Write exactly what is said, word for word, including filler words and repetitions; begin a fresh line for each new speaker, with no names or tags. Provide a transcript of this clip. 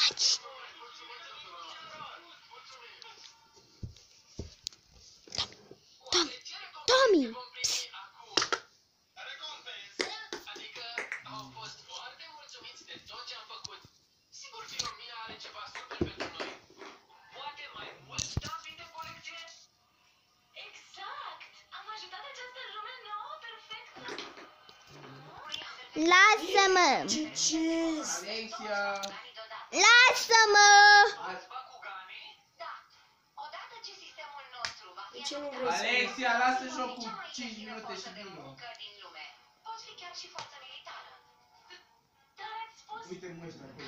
Taci! Tom! Tommy! Psst. Lasă-mă!
Alexia!
Lasă-mă!
De ce nu vrei să...
Alexia, lasă jocul cinci minute și vină. Uite-mă ăștia acolo.